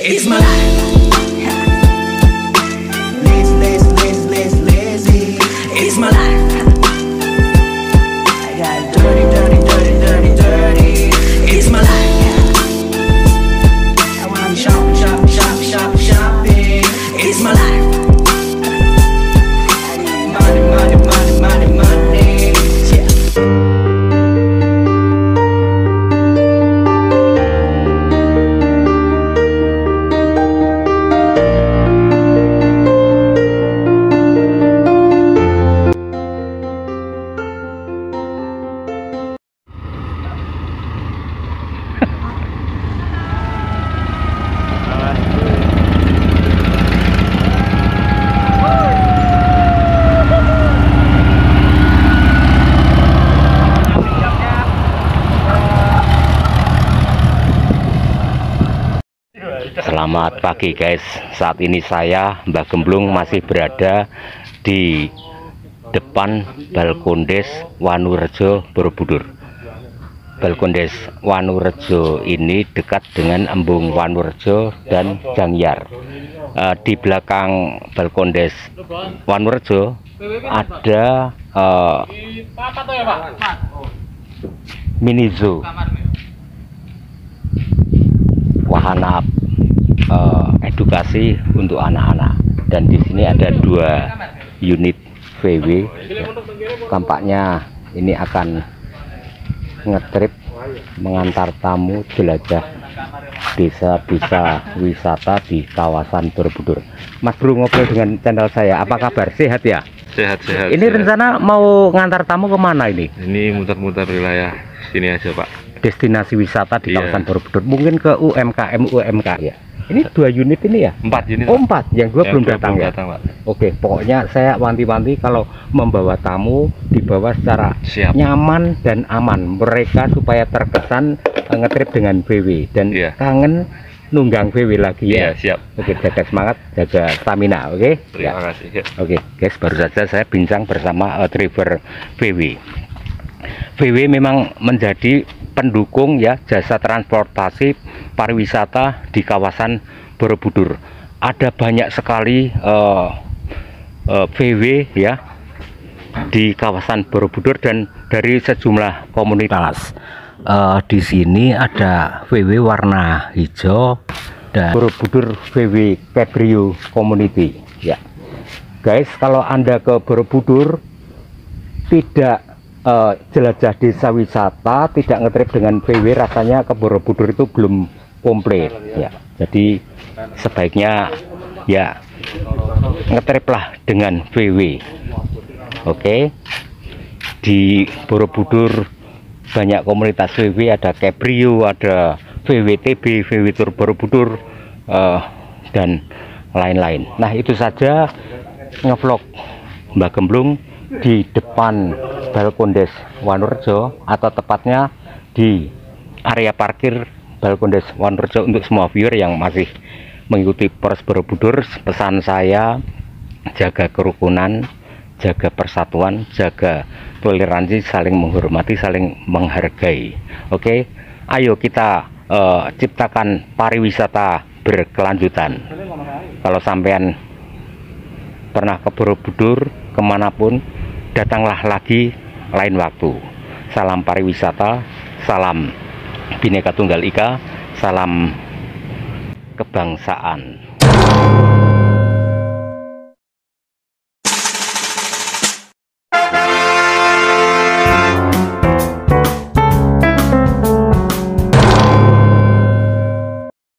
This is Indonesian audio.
It's my life. Lazy. It's my life. I got dirty. It's my life. I wanna shopping. It's my life. Money. Yeah. Selamat pagi guys, saat ini saya Mbah Gemblung masih berada di depan Balkondes Wanurejo Borobudur. Balkondes Wanurejo ini dekat dengan Embung Wanurejo dan Jangyar. Di belakang Balkondes Wanurejo ada mini zoo, wahana edukasi untuk anak-anak, dan di sini ada 2 unit VW. Tampaknya ini akan ngetrip mengantar tamu jelajah desa-desa wisata di kawasan Borobudur. Mas Bro ngobrol dengan channel saya, apa kabar? Sehat ya? Sehat. Ini rencana mau ngantar tamu kemana ini? Ini muter-muter wilayah sini aja Pak. Destinasi wisata di kawasan Borobudur, mungkin ke UMKM ya. Ini 2 unit ini ya? 4 unit. Oh 4, yang 2 belum datang ya? Pak. Oke, pokoknya saya wanti-wanti kalau membawa tamu dibawa secara Siap. nyaman dan aman. Mereka supaya terkesan ngetrip dengan VW dan kangen nunggang VW lagi ya. Siap. Oke, jaga semangat, jaga stamina, oke? Terima kasih. Oke, guys, baru saja saya bincang bersama driver VW. VW memang menjadi pendukung ya jasa transportasi pariwisata di kawasan Borobudur. Ada banyak sekali VW ya di kawasan Borobudur dan dari sejumlah komunitas. Di sini ada VW warna hijau dan Borobudur VW Cabrio Community ya. Guys, kalau Anda ke Borobudur tidak jelajah desa wisata, tidak ngetrip dengan VW, rasanya ke Borobudur itu belum komplit ya. Jadi sebaiknya ya ngetriplah dengan VW. Oke. Di Borobudur banyak komunitas VW, ada Cabrio, ada VWTB, VW Tour Borobudur dan lain-lain. Nah, itu saja ngevlog Mbah Gemblung di depan Balkondes Wanurejo, atau tepatnya di area parkir Balkondes Wanurejo. Untuk semua viewer yang masih mengikuti Polres Borobudur, pesan saya jaga kerukunan, jaga persatuan, jaga toleransi, saling menghormati, saling menghargai. Oke, ayo kita ciptakan pariwisata berkelanjutan. Kalau sampean pernah ke Borobudur, kemanapun, datanglah lagi lain waktu. Salam pariwisata, salam Bhinneka Tunggal Ika, salam kebangsaan.